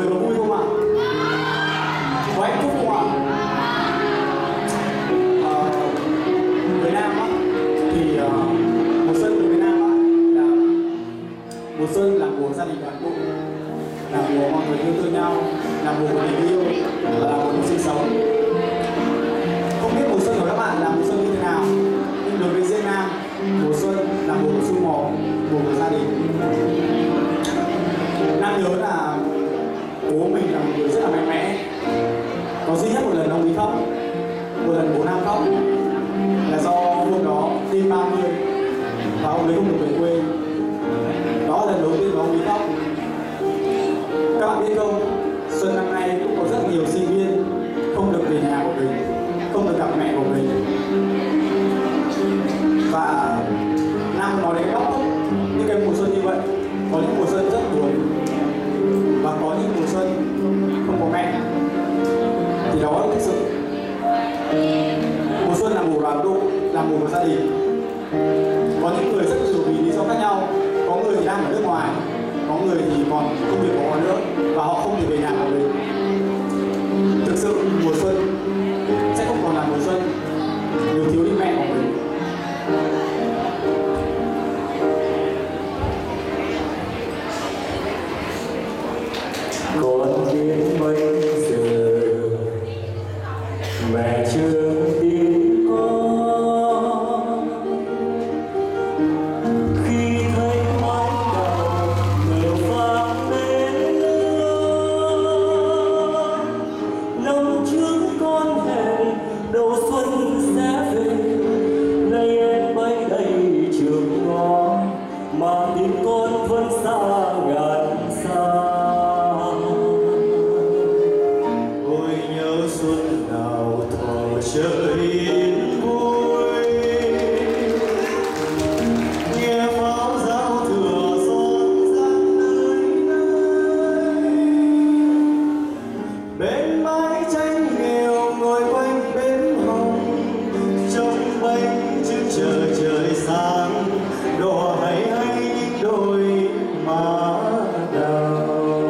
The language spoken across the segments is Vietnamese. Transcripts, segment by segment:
có vui không ạ? Có hạnh phúc không ạ? Với Nam á, thì mùa xuân của Việt Nam á là mùa xuân là mùa gia đình đoàn tụ, là mùa mọi người yêu thương nhau, là mùa của tình yêu, và là mùa của sinh sống. Không biết mùa xuân của các bạn là mùa xuân như thế nào, nhưng đối với riêng Nam, mùa xuân là mùa của sum họp, mùa của gia đình. Nam nhớ là bố mình là một người rất là mạnh mẽ. Có duy nhất một lần ông ấy khóc, một lần bố Nam khóc là do hôm đó đêm 30 và ông ấy không được về quê. Đó là lần đầu tiên mà ông ấy khóc. Các bạn biết không, xuân năm nay cũng có rất nhiều sinh viên không được về nhà của mình, không được gặp mẹ của mình. Và Nam nói đến khóc những cái mùa xuân như vậy. Có những mùa xuân rất buồn và có những mùa xuân không có mẹ. Thì đó là thực sự mùa xuân là mùa đoàn tụ, là mùa của gia đình. Có những người rất nhiều vì lý do khác nhau. Có người thì đang ở nước ngoài, có người thì còn công việc của họ nữa và họ không thể về nhà của mình. Thực sự mùa xuân sẽ không còn là mùa xuân nếu thiếu đi mẹ của mình. Con biết bây giờ mẹ chưa tin con, khi thấy mái đầu nở vang bên năm trước con hẹn đầu xuân sẽ về, nay em bay đầy trường ngõ mà tim con vẫn xa ngàn xa. Xuân nào thọ trời yên vui, nghe pháo giao thừa rộn ràng nơi nơi. Bên mái tranh nghèo ngồi quanh bếp hồng, trong bánh trưng chờ trời sáng, đỏ hay hay những đôi má đào.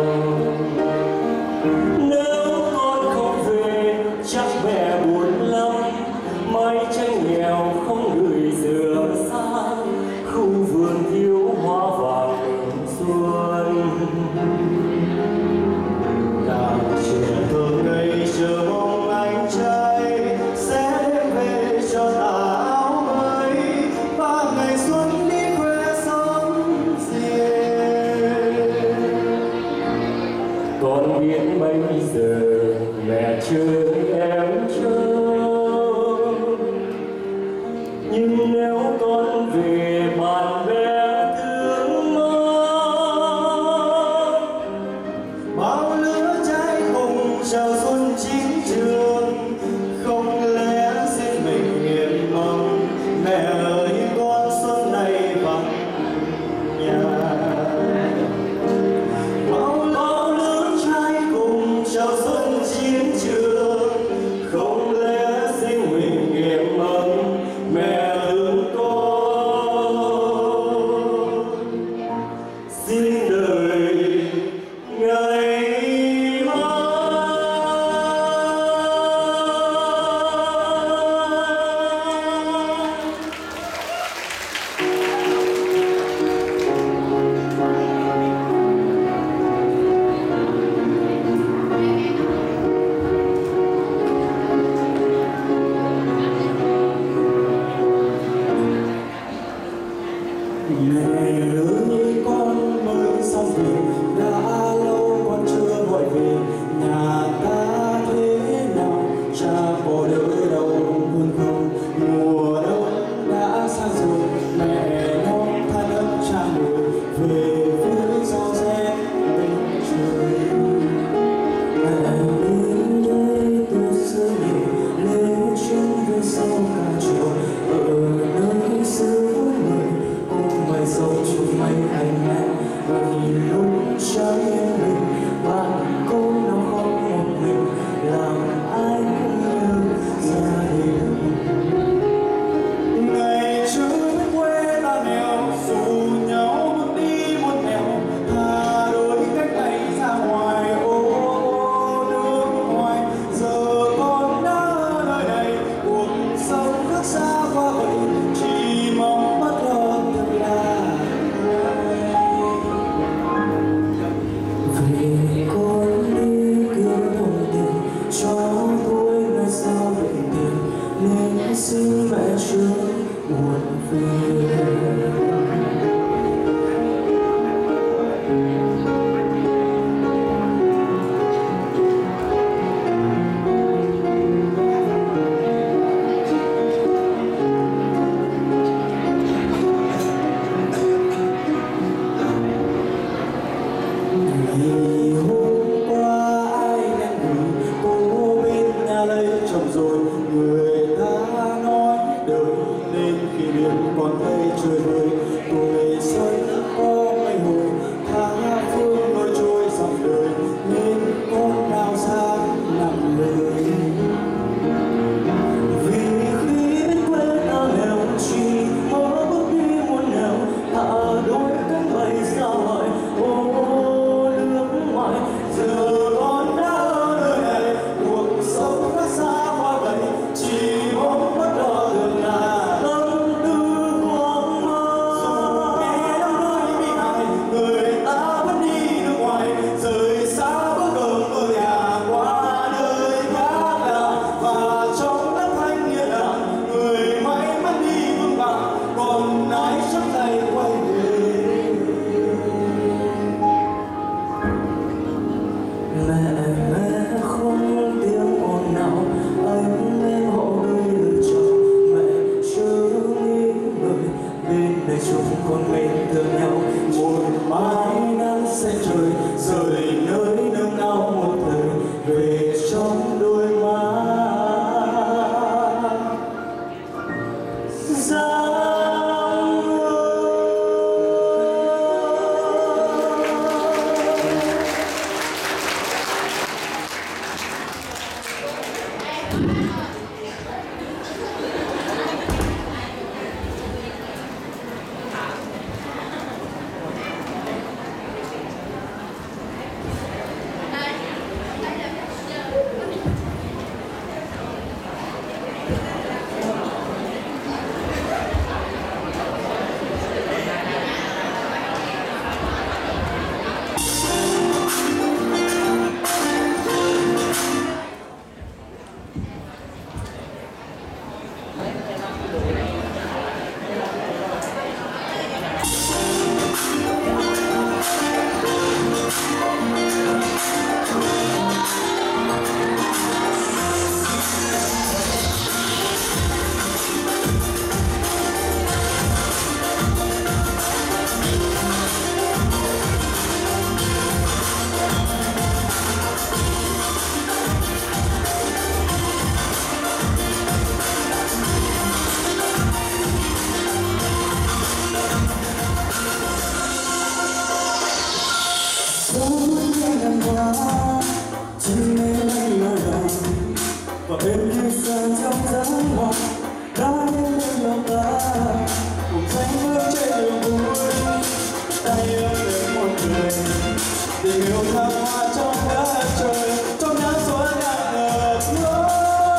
Chắc mẹ buồn lắm, mái tranh nghèo không gửi giường xa, khu vườn thiếu hoa vàng xuân. Nàng trẻ thơ ngây chờ mong anh trai sẽ đem về cho ta áo mới, ba ngày xuân đi quê sống riêng. Con biết bây giờ mẹ chưa em trông, nhưng nếu con về bạn bè thương mong, bao lứa trai cùng chào xuân chín trường, không lẽ xin mình niềm mong mẹ ơi con xuân này vắng nhà. Bao lứa trai cùng chào xuân chín trường, không lẽ riêng mình nghiệm mong mẹ thương con. mẹ không tiếng ồn nào, anh em họ gửi lời chào mẹ chưa nghĩ người bên đời chung con mình thương nhau. Một mái nắng sẽ trời rời nơi nương náu một thời về trong đôi má và bên kia sân trong dáng mong đã đến bên lòng ta cùng xanh bước trên đường vui tay ôm đến một người tình yêu thăng hoa trong đất trời trong nắng xuân đang ngập ngỡ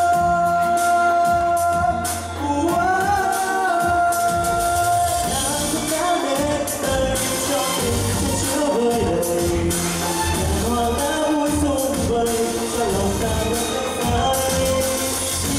nắng cũng đã đến đây cho tình sẽ chứa vơi đầy hoa đã vui xuân vầy cho lòng ta vẫn phai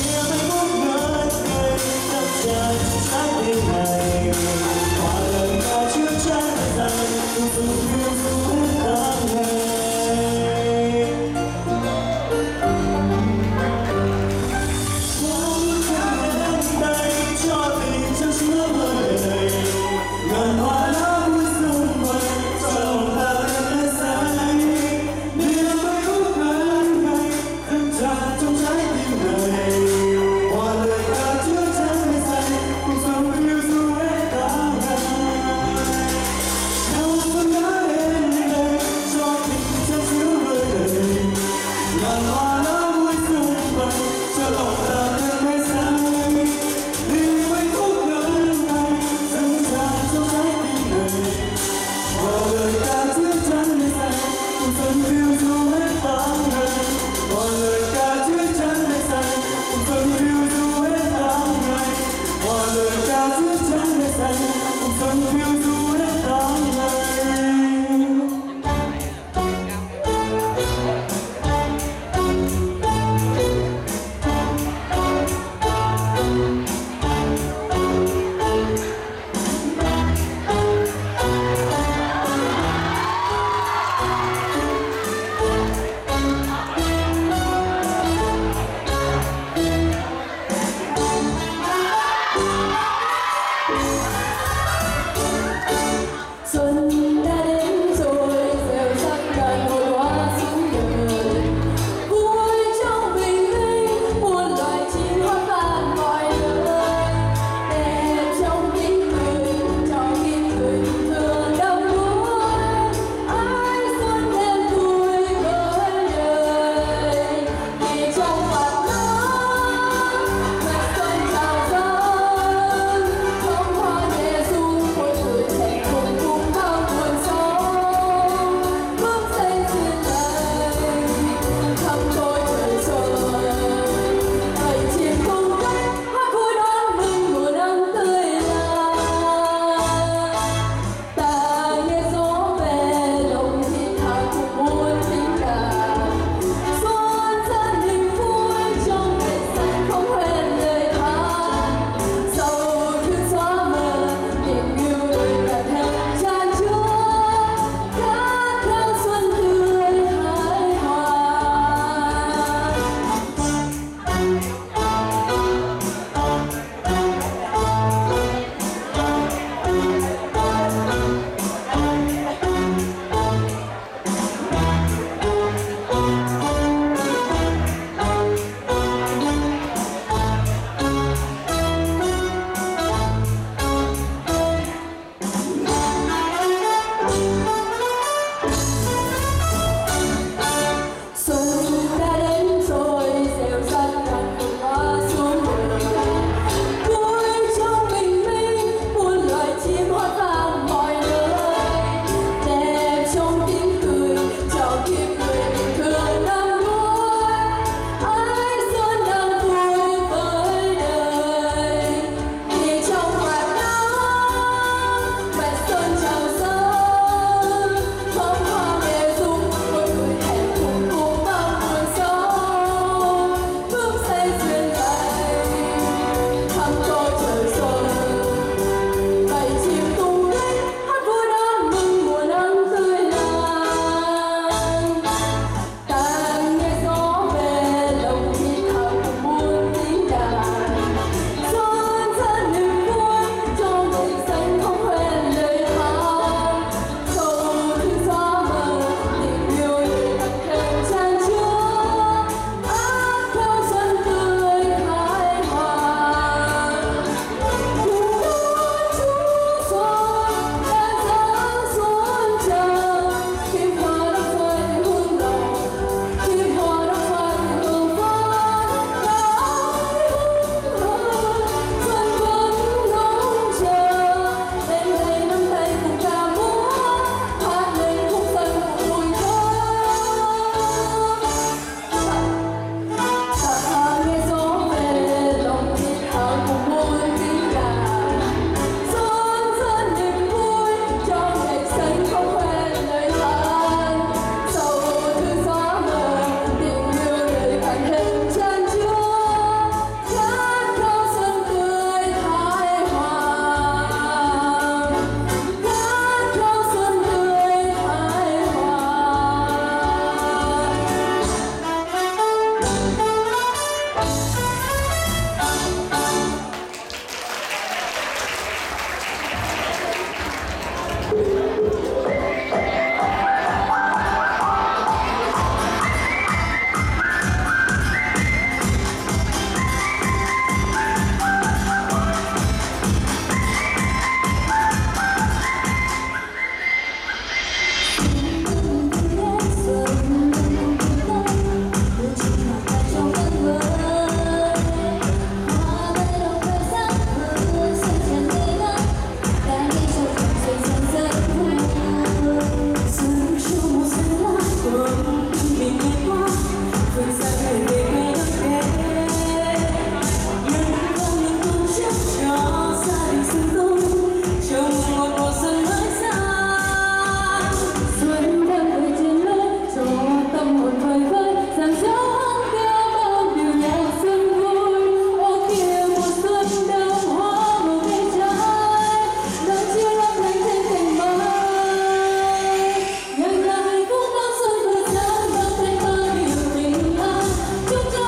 phương xa người về ngay đông đêm nhưng không những tung chiếc cho gia đình sương tung trong một mùa xuân mới sang xuân đang về trên lối cho tâm hồn vơi vơi rằng gió tiêu bao điều nhạc xuân vui ô kia mùa xuân đào hoa màu cây trái nắng chiều lấp lánh trên cành mai nhạc là hạnh phúc đón xuân vừa sang đón thêm bao điều tình an chúc cho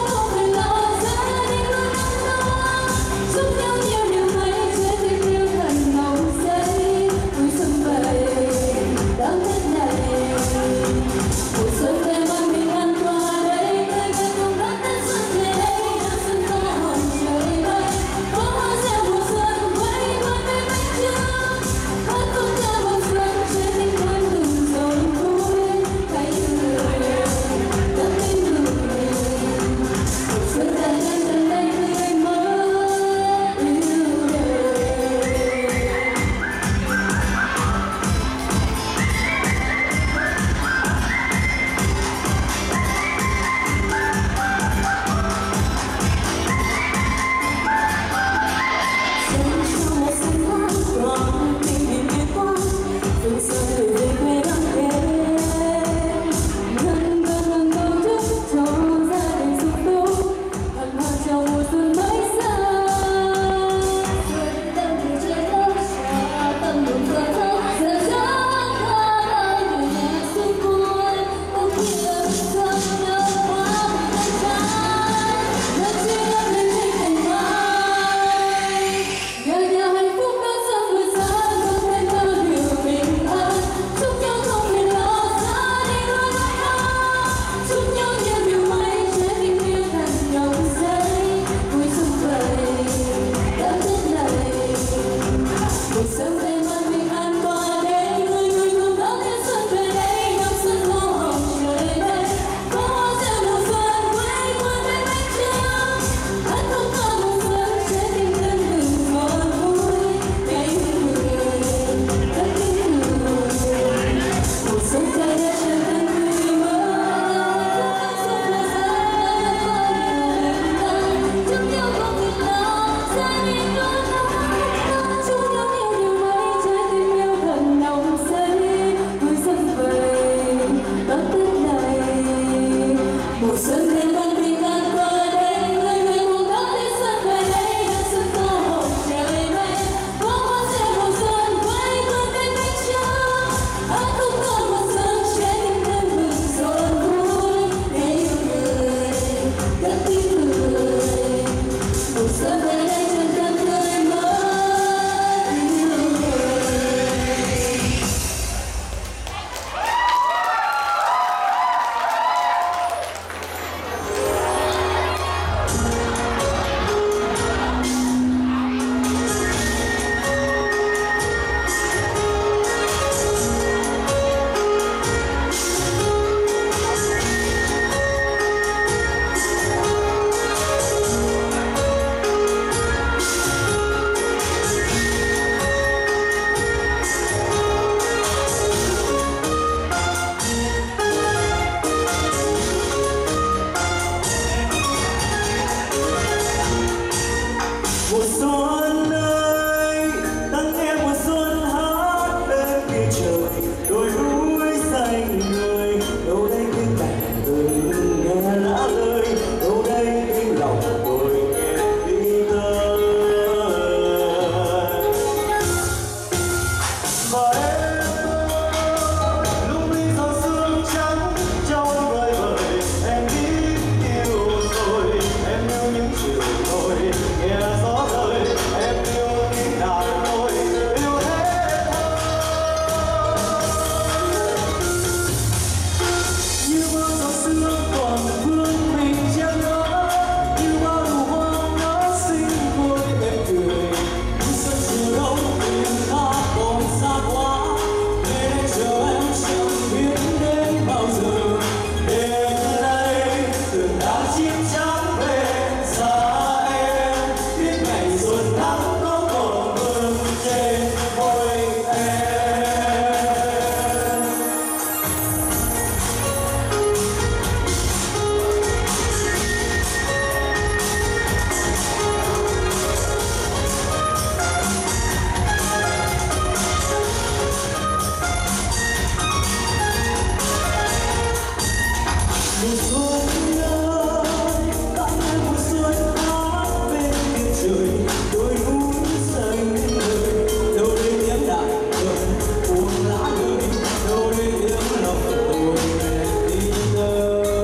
mùa xuân ơi bạn ơi mùa xuân hát bên kia trời đôi núi xanh ngời đâu đây tiếng đại bồng buông lá đời đâu đây tiếng lòng tôi đi tới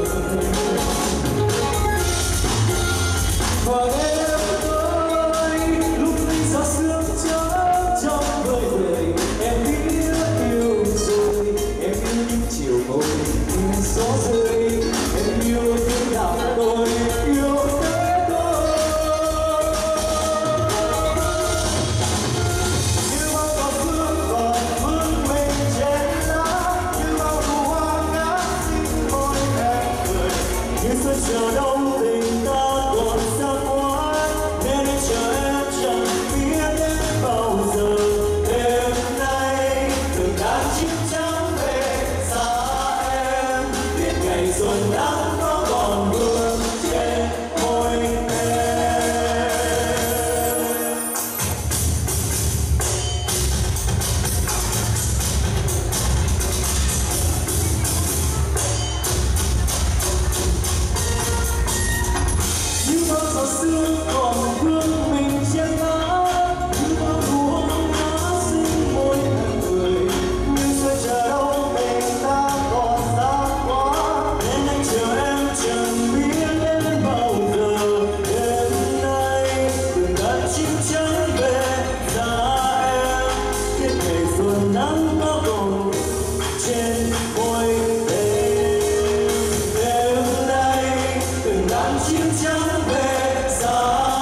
và em ơi lúc này gió sương chớp trong vơi vợi em biết yêu rồi em yêu những chiều màu như gió rơi em yêu tiếng đào tôi yêu thế thôi như bao giọt sương còn vương mình trên lá như bao nụ hoa ngát xinh môi em cười như xuân chờ đông tình ta còn xa quá nên anh chờ em chẳng biết đến bao giờ đêm nay từng đàn chim trắng về xa em biết ngày xuân nắng nó còn vương trên môi em. Như bao giọt sương còn vương mình trên lá như bao nụ hoa ngát xinh môi em cười như xuân chờ đông tình ta còn xa quá nên anh chờ em chẳng biết đến bao giờ đêm nay từng đàn chim trắng về xa em biết ngày xuân nắng nó còn trên môi em đêm nay từng đàn chim trắng về xa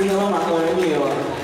Xin cảm ơn mọi người rất nhiều ạ.